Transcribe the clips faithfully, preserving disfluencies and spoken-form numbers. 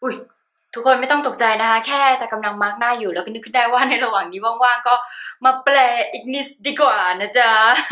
อุ้ยทุกคนไม่ต้องตกใจนะคะแค่แต่กำลังมาร์กหน้าอยู่แล้วก็นึกขึ้นได้ว่าในระหว่างนี้ว่างๆก็มาแปลอีกนิดดีกว่านะจ๊ะ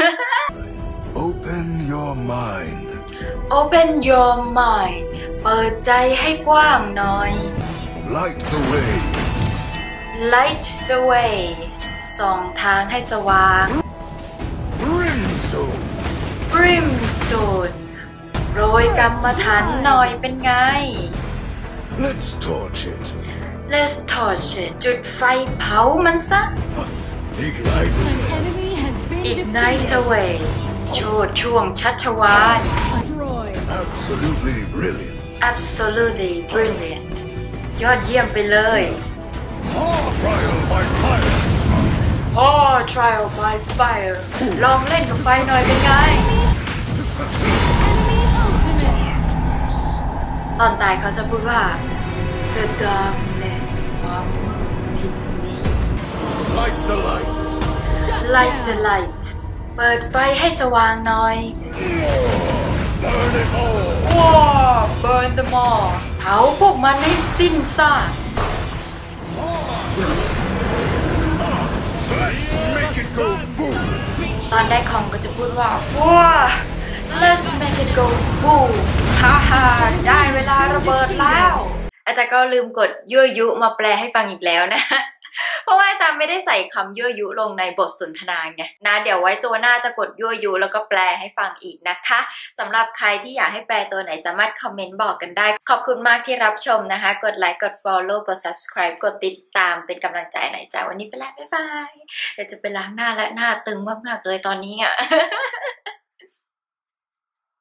Open your mind Open your mind เปิดใจให้กว้างหน่อย Light the way Light the way ส่องทางให้สว่าง Brimstone Brimstone โรยกรรมฐานหน่อยเป็นไง Let's torch it Let's torch it จุดไฟเผามันซะ Ignite it Ignite away โชดช่วงชัชวาล Absolutely brilliant Absolutely brilliant ยอดเยี่ยมไปเลย Trial by fire Oh trial by fire ลองเล่นกับไฟหน่อยเป็นไง ตอนตายเขาจะพูดว่า The darkness ความมืดมิดนี้ Light the lights Light the lights เปิดไฟให้สว่างหน่อย Burn it all ว้า Burn them all เผาพวกมันให้สิ้นซาก Let's make it go boom ตอนได้คอมก็จะพูดว่าว้า Let's make it go boom ฮ่าฮ่าได้เวลาระเบิดแล้วแต่ก็ลืมกดยั่วยุมาแปลให้ฟังอีกแล้วนะเพราะว่าตามไม่ได้ใส่คำยั่วยุลงในบทสนทนาไงนะเดี๋ยวไว้ตัวหน้าจะกดยั่วยุแล้วก็แปลให้ฟังอีกนะคะสำหรับใครที่อยากให้แปลตัวไหนสามารถคอมเมนต์บอกกันได้ขอบคุณมากที่รับชมนะคะกดไลค์กด follow กด subscribe กดติดตามเป็นกำลังใจหน่อยจ้าวันนี้ไปแล้วบ๊ายบายเดี๋ยวจะไปล้างหน้าและหน้าตึงมากๆเลยตอนนี้อ่ะ